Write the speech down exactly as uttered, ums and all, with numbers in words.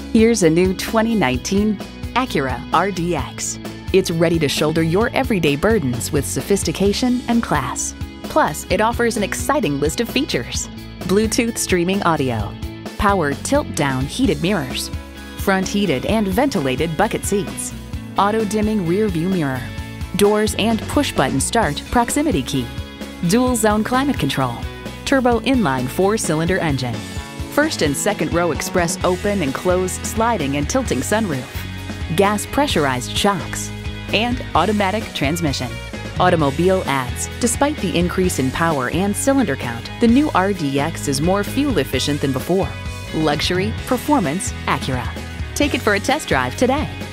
Here's a new twenty nineteen Acura R D X. It's ready to shoulder your everyday burdens with sophistication and class. Plus, it offers an exciting list of features: Bluetooth streaming audio, power tilt-down heated mirrors, front heated and ventilated bucket seats, auto-dimming rear view mirror, doors and push-button start proximity key, dual-zone climate control, turbo inline four-cylinder engine, first and second row express open and close sliding and tilting sunroof, gas pressurized shocks, and automatic transmission. Automobile adds, despite the increase in power and cylinder count, the new R D X is more fuel efficient than before. Luxury, performance, Acura. Take it for a test drive today.